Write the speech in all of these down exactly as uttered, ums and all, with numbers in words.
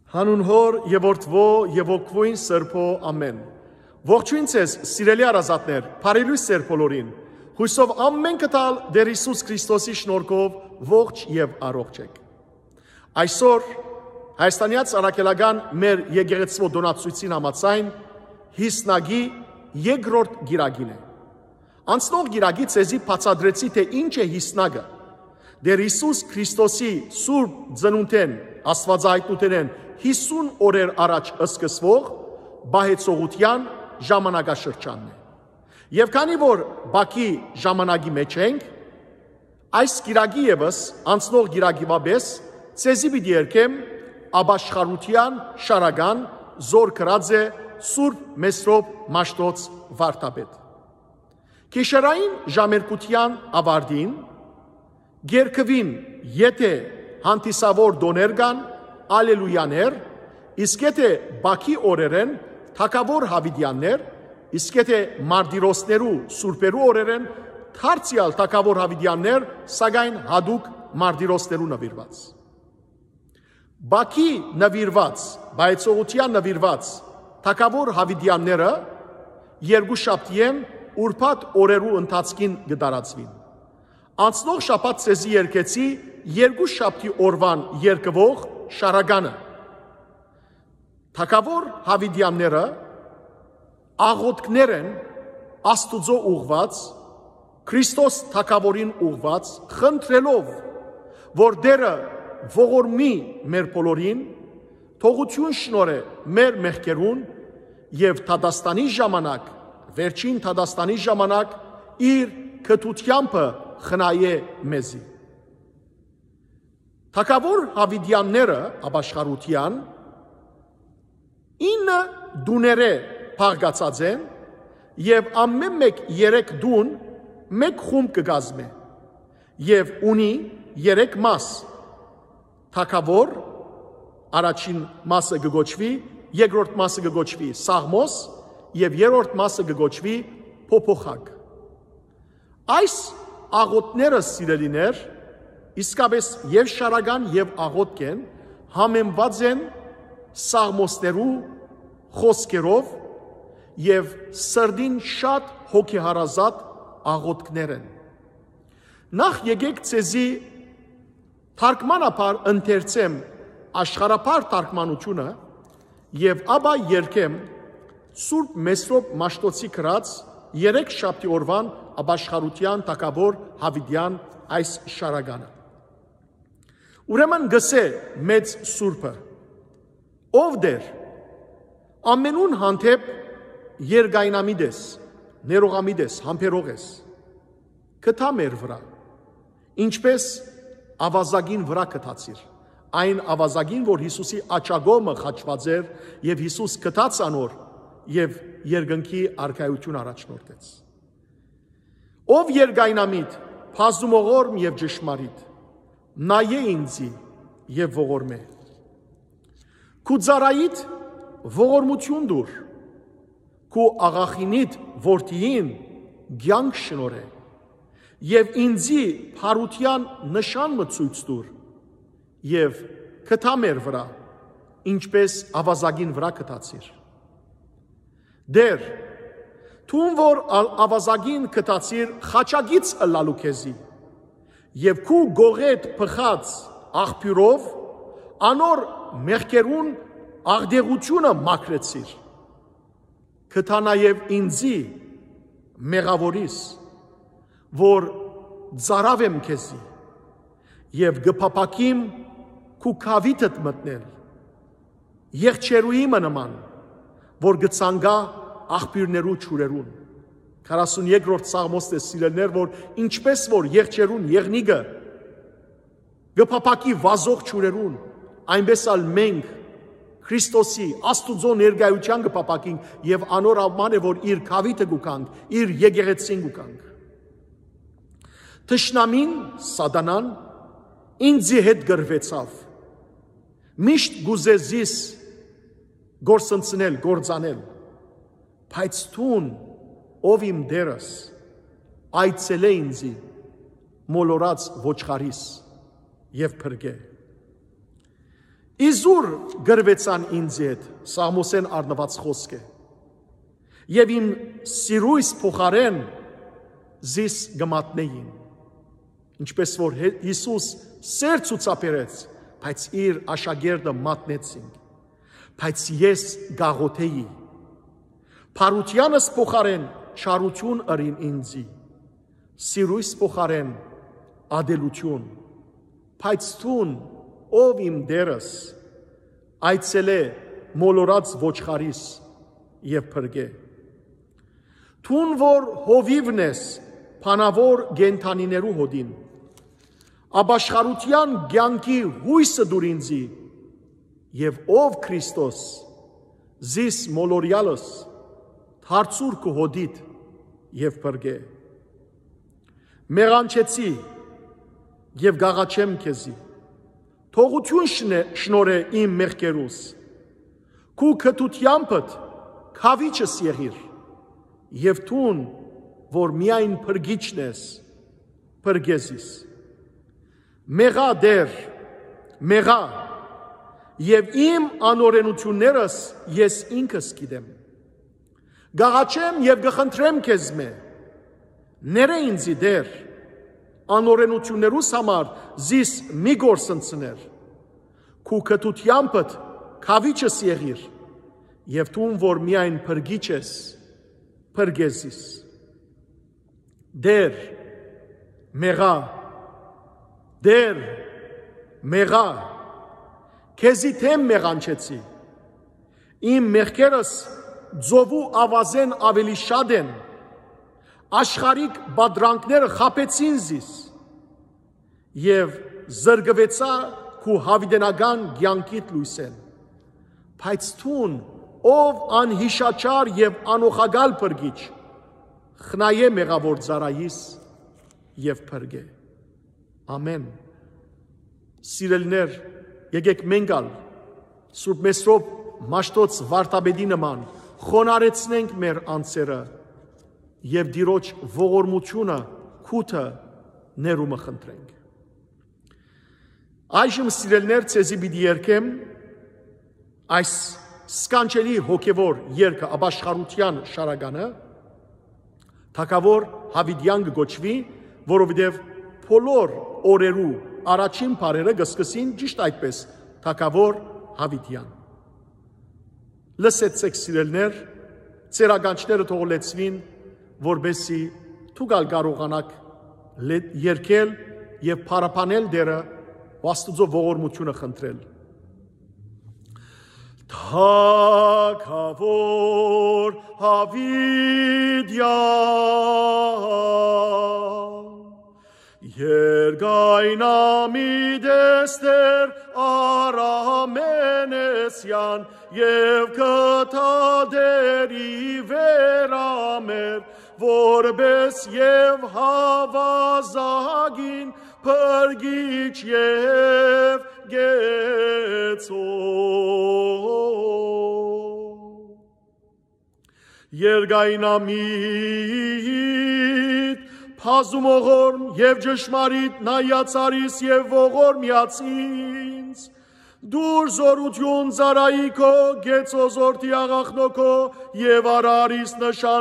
Հանուն Հոր եւ Որդվո եւ Ոգվույն Սրբո ամեն։ Ողջույն ցեզ, սիրելի արազատներ, բարելույս ձեր բոլորին։ Հույսով ամեն կտալ Տեր Հիսուս Քրիստոսի շնորհքով ողջ եւ առողջ եք։ Այսօր Հայաստանյաց առաքելական մեր եկեղեցու դոնացույցին համաձայն հիսնագի երկրորդ գիրագին է։ Անցնող գիրագի ցեզի բացատրեցի թե ինչ է հիսնագը։ Տեր Հիսուս Քրիստոսի սուրբ ծնունդեն աստվածայնութենեն հիսուն օրեր առաջ սկսվող բահեցողության ժամանակաշրջանն է։ Եվ քանի որ Բաքի ժամանակի մեջ ենք, այս գիրագի ևս անցնող գիրագի վաբես ցեզի պիտի երկեմ աբաշխարության շարական զոր կրած է Սուրբ Մեսրոպ Մաշտոց վարդապետ։ Կիշերային ժամերկության ավարտին գերկվին եթե հանդիսավոր դոներ կան ալելույաներ, իսկ եթե Բաքի օրերեն թագավոր Հավիդյաններ, իսկ եթե մարտիրոսներու սուրբերու օրերեն թարցիալ թագավոր Հավիդյաններ, սակայն հadouk մարտիրոսներու նվիրված։ Բաքի նվիրված, բայցողության նվիրված թագավոր Հավիդյանները երկու շաբթիեն ուրբաթ օրերու ընթացքին կդարածվին։ Անցնող շաբաթ ցեզի երկեցի երկու շաբթի օրվան երկվող շարականը։ Թագավոր Հավիդյանները աղոթքներ են Աստուծո ուղված, Քրիստոս թագավորին ուղված, խնդրելով, որ Տերը ողորմի մեր բոլորին, թողություն շնորհե մեր մեղքերուն եւ Թադաստանի ժամանակ, վերջին Թադաստանի ժամանակ իր քթությամբ խնայե մեզի։ Թագավոր Հավիդյանները աբաշխարության ինը դուները փաղկացած են եւ ամեն մեկ երեք դուն մեկ խումբ կգազմե եւ ունի երեք մաս։ Թագավոր առաջին մասը կգոչվի, երկրորդ մասը կգոչվի Սաղմոս եւ երրորդ մասը կգոչվի Փոփոխակ։ Այս աղոթները սիրելիներ իսկապես եւ շարական եւ աղոթք են համեմված են Սաղմոսներու խոսքերով եւ սրդին շատ հոգեհարազատ աղոթքներ են։ Նախ եկեք ցեզի թարգմանաբար ընթերցեմ աշխարհապար թարգմանությունը եւ ապա երկեմ Սուրբ Մեսրոպ Մաշտոցի գրած երեք շաբթի օրվան աբաշխարության թագավոր Հավիդյան այս շարականը։ Ուրեմն գսե մեծ Սուրբը, ով դեր, ամենուն հանդեպ երգայնամիտ ես, ներողամիտ ես, համբերող ես, կթա մեր վրա, ինչպես ավազագին վրա կթացիր, այն ավազագին, որ Հիսուսի աչագոմը խաչված էր եւ Հիսուս կթաց անոր եւ երկնքի արքայություն առաջնորդեց։ Ով երգայնամիտ, փազդումողորմ եւ ճշմարիտ, նայե ինձի եւ ողորմե։ Քու ծառայիդ ողորմություն դուր, քու աղախինիդ որդիին կյանք շնորհե եւ ինձի փարության նշան մցույց տուր եւ կթա մեր վրա, ինչպես ավազագին վրա կթացիր։ Դեր, թուն որ ավազագին կթացիր խաչագից ըլալու քեզի եւ քու գողետ փխած աղբյուրով անոր մեղքերուն աղդեղությունը մաքրեցիր։ Կթա նաեւ ինձի մեղավորիս, որ ծարավ եմ քեզի եւ գփապակիմ քու քավիթդ մտնել եղջերուի նման, որ գցանգա աղբյուրներու ճուրերուն։ քառասունյոթերորդ Սաղմոսն է սիրելներ, որ ինչպես որ եղջերուն եղնիգը գփապակի վազող ճուրերուն, այնպես ալ մենք Քրիստոսի Աստուծո ներկայության գփապակինք եւ անոր աման է, որ իր քավիթը գուկանք, իր եկեղեցին գուկանք։ Թշնամին Սատանան ինձի հետ գրվեցավ, միշտ գուզեզիս գործընծնել, գործանել, բայց թուն ով իմ դերս այցել է ինձի մոլորած ոչխարիս եւ փրկե։ Իզուր գրվեցան ինձ հետ, Սամոսեն արնված խոսք է, և իմ սիրույս փոխարեն զիս գմատնեին, ինչպես որ Հիսուս սեր ցուցաբերեց, բայց իր աշակերտը մատնեցինք, բայց ես գաղութեի, փարությանս փոխարեն չարություն ըրին ինձի, սիրույս փոխարեն ադելություն, բայց թուն ով իմ դերս, այցել է մոլորած ոչխարիս և փրգե, թուն որ հովիվն ես փանավոր գենթանիներու հոդին, աբաշխարության գյանքի հույսը դուր ինձի, և ով Քրիստոս, զիս մոլորյալս, թարցուր կու հոդիտ և փրգե, մեղանչեցի և գաղաչեմ քեզի, թողություն շնորե իմ մեղքերուս, քու քթությանպդ քավիչս եղիր, և թուն, որ միայն փրգիչն ես, փրգեզիս, մեղա դեր, մեղա, և իմ անօրենություններս ես ինքս գիտեմ, գաղաչեմ և գխնդրեմ քեզ մե, ները ինձի դեր, անօրենություններուս համար զիս մի գործընծներ, քու քթությանպդ քավիչս եղիր, և թուն, որ միայն փրգիչ ես, փրգեզիս, դեր, մեղա, դեր, մեղա, քեզի թեմ մեղանչեցի, իմ մեղքերս ձովու ավազեն ավելի շատ են, աշխարհիկ բադրանքները խապեցին զիս, և զրգվեցա քու հավիտենական կյանքիդ լույսեն, բայց թուն, ով անհիշաչար և անոխագալ փրգիչ, խնայե մեղավոր ծառայիս և փրգե, ամեն, սիրելիներ, եկեք մենք ալ, Սուրբ Մեսրոպ Մաշտոց վարդապետի նման, խոնարեցնենք մեր անձերը, և դիրոջ ողորմությունը քութը ներումը խնդրենք։ Այժմ սիրելներ ցեզի պիտի երգեմ այս սկանչելի հոգևոր երգը աբաշխարության շարականը, թագավոր Հավիդյան կոչվի, որովհետև բոլոր օրերու առաջին բարերը կսկսին ճիշտ այդպես թագավոր Հավիդյան։ Լսեցեք սիրելներ, ձեր ականջները թող լեցվին, որբեսի թուգալ կարողանաք երգել և փարապանել դերը ու Աստծո ողորմությունը խնդրել։ Թագավոր Հավիդյան, Երգայնամիտ Էստեր Արամենեսյան, և կթադերի վերամեր, որպես և հավազագին փրգիչ և գեցող, երգայնամիտ փազումողորմ և ճշմարիտ նայացարիս և ողորմյաց ինձ, դուր զորություն ծառայի քո գեցոզորդի աղախնոքո և արարիս նշան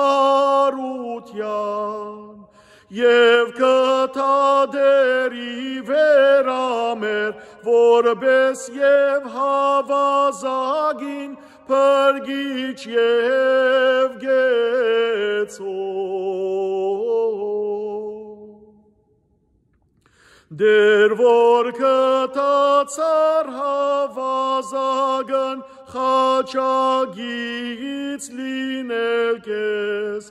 փարության, և կթադերի վերամեր, որպես և հավազագին փրգիչ և գեցող, դեր որ կտացար հավազագն խաչագից լինել կեզ,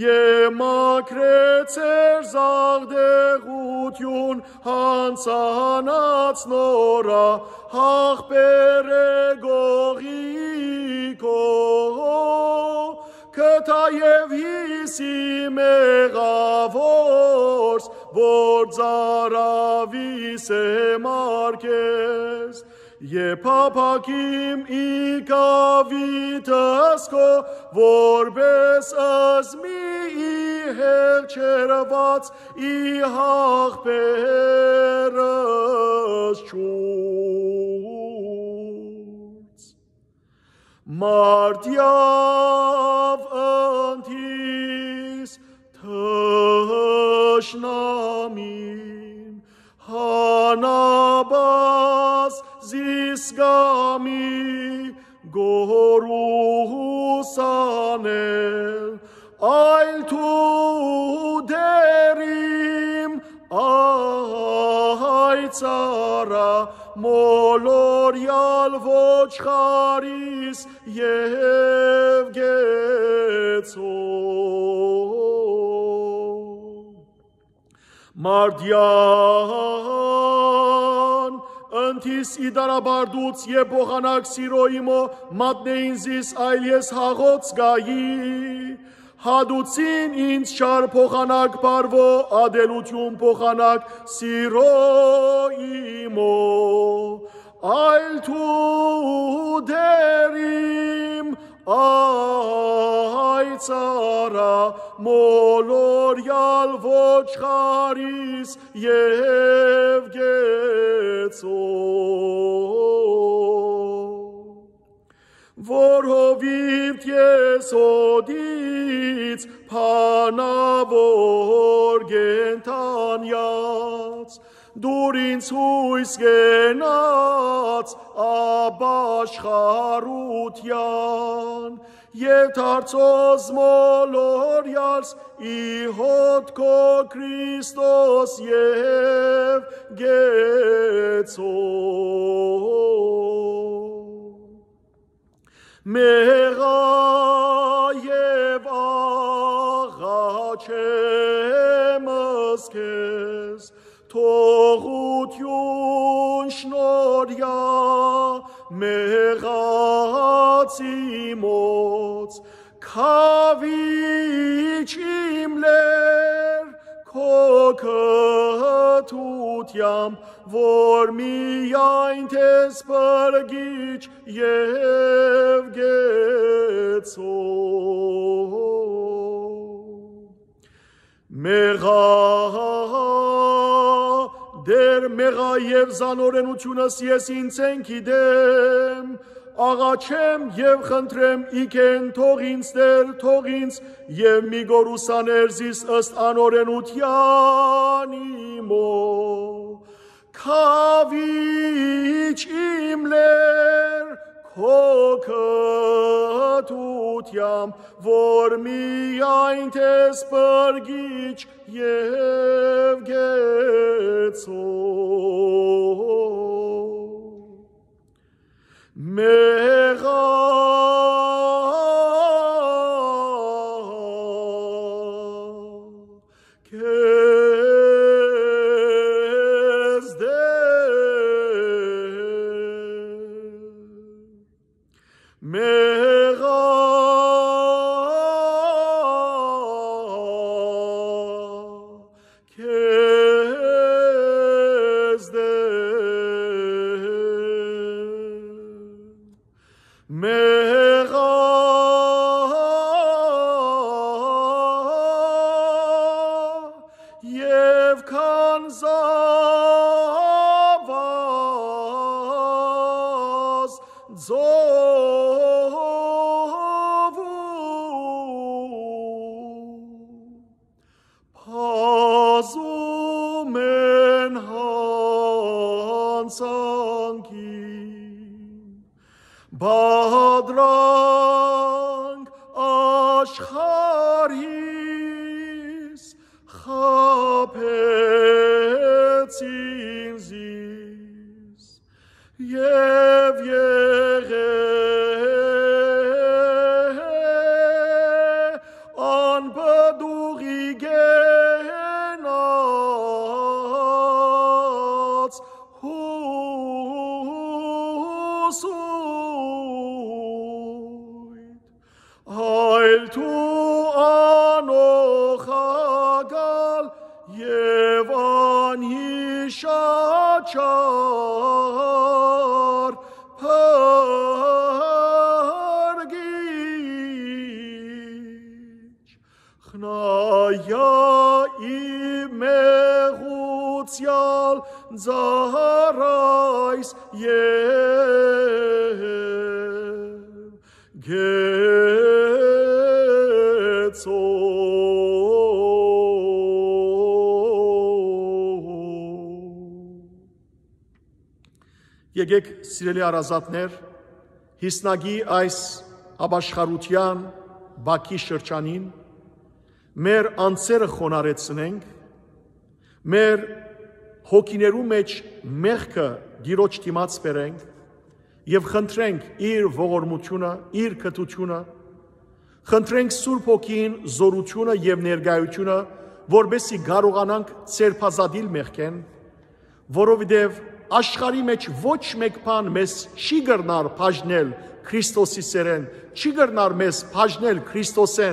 Եմակրեցեր զաղդեղություն հանցանած նորա, հաղբեր գողիկո, կթաև հիսի մեղավորս, որ ծարավիս է մարկես, Եփափակիմ իկավիտս քո, որպես ըզմի իհեղչերված իհաղբերս չու։ Martiav antis tashnamim hanabas zisgami gorusanel ail tu derim aitzara molor yalvoch charis yevgetso Mardian antis idarabardutz yebochanak siroimo matneinzis ailies hagots gai Hadutsin ինձ շար փոխանակ բարվո ադելություն փոխանակ սիրո իմո այլ թու դերիմ այցարա մոլորյալ ոչխարիս և գեցո որ հովիվ եսոդից փանավոր գենթանյաց դուր ինձ հույս գենաց աբաշխարության և թարցոզ մոլորյալս ի հոտ քո Քրիստոս և գեցո Մեղա և աղա չեմս քեզ թողություն շնորհյա մեղացի մոց քավիչ իմ լեր քո քթությամբ որ միայն թես բրգիչ և գեցո մեղա դեր մեղա և զանորենությունս ես ինձ են գիտեմ աղաչեմ և խնդրեմ իքեն թող ինձ դեր թող ինձ և մի գորուսաներ զիս ըստ անորենության իմո քավիչ իմ լեր քո քթությամբ որ միայն թես բրգիչ և գեցո մեղա Բադրանք աշխարհիս խաբեցին զիս և եղե անբդուղի գենաց Այլ թու անոխագալ և անհիշաչար փրգիչ խնայա իմ մեղուցյալ ձարայս և գեցո Եկեք սիրելի առազատներ հիսնագի այս ապաշխարության Բաքի շրջանին մեր անձերը խոնարեցնենք մեր հոգիներու մեջ մեղքը Տիրոջ դիմաց բերենք եւ խնդրենք իր ողորմությունը, իր քթությունը, խնդրենք Սուրբ Հոգին զորությունը եւ ներգայությունը, որբեսի կարողանանք ցերփազադիլ մեղքեն, որովհետեւ աշխարհի մեջ ոչ մեկ բան մեզ չի գրնար բաժնել Քրիստոսի սերեն, չի գրնար մեզ բաժնել Քրիստոսեն,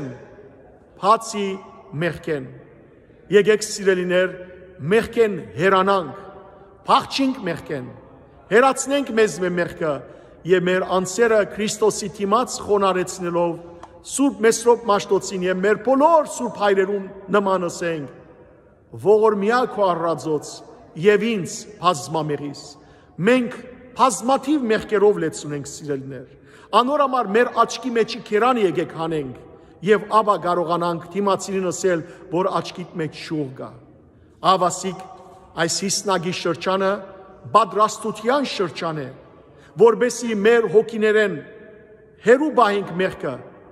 բացի մեղքեն։ Եկեք սիրելիներ, մեղքեն հերանանք, փախչինք մեղքեն, հերացնենք մեզ մեղքը եւ մեր անձերը Քրիստոսի դիմաց խոնարեցնելով Սուրբ Մեսրոպ Մաշտոցին եւ մեր բոլոր Սուրբ հայրերուն նմանսենք ողորմյա քո առածոց եւ ինձ բազմամեղիս մենք բազմաթիվ մեղքերով լեցունենք սիրելիներ անոր համար մեր աչքի մեջի քերան եկեք հանենք եւ ապա կարողանանք դիմացինին ասել որ աչքիդ մեջ շուղ կա ավասիկ այս հիսնագի շրջանը բادرաստության շրջան է որբեսի մեր հոգիներեն հերու բահենք մեղքը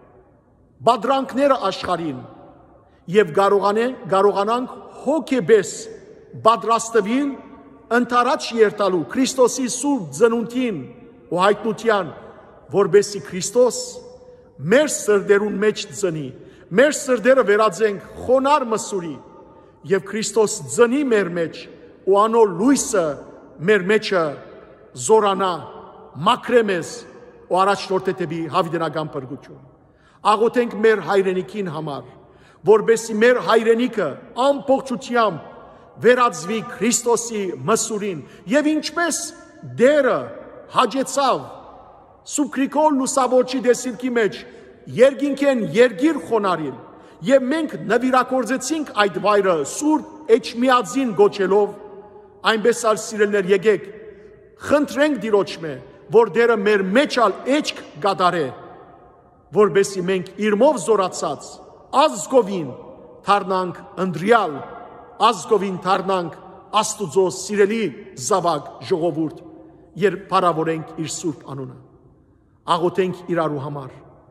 բادرանքները աշխարհին եւ կարողանենք կարողանանք հոգեբես բادرաստվին ընթരാճ երթալու Քրիստոսի սուրբ ծնունդին ու հայտնության որբեսի Քրիստոս մեր սրդերուն մեջ ծնի մեր սրդերը վերածենք խոնար մսուրի եւ Քրիստոս ծնի մեր մեջ ու անոր լույսը մեր մեջը զորանա մակրեմես ու առաջնորդ դեպի հավիտենական փրկություն աղոթենք մեր հայրենիքին համար որբեսի մեր հայրենիքը ամբողջությամբ վերածվի Քրիստոսի մսուրին եւ ինչպես դերը հաջեցավ Սուկրիկոլ լուսավորչի դեսիլքի մեջ երգինքեն երգիր խոնարին եւ մենք նվիրակորձեցինք այդ վայրը սուրբ էջմիածին գոչելով այնպես ալ սիրելներ եկեք խնդրենք Տիրոջմե որ դերը մեր մեջ ալ էջք գադարե որբեսի մենք իրմով զորացած ազգովին դառնանք ընդրյալ ազգովին դառնանք Աստուծո սիրելի զավակ ժողովուրդ երբ փառավորենք իր սուրբ անունը աղոթենք իրարու համար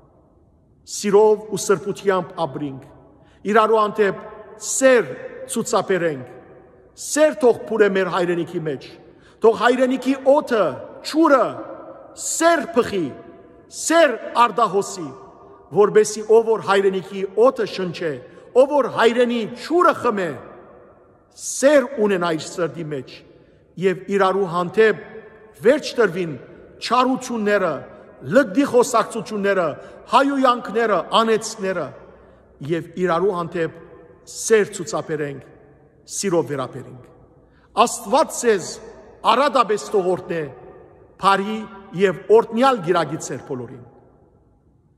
սիրով ու սրբությամբ ապրենք իրարու անտեպ սեր ցուցաբերենք սեր թող փուրե մեր հայրենիքի մեջ թող հայրենիքի օդը ճուրը սեր փխի սեր արդահոսի որբեսի ով որ հայրենիքի օդը շնչե ով որ հայրենի ճուրը խմե սեր ունենա իր սրտի մեջ եւ իրարու հանդեպ վերջ տրվին չարությունները լգդի խոսակցությունները հայոյանքները անեցները եւ իրարու հանդեպ սեր ցուցաբերենք սիրով վերաբերենք Աստված ցեզ արադաբես թողորտե բարի եւ օրտնյալ գիրագիցեր բոլորին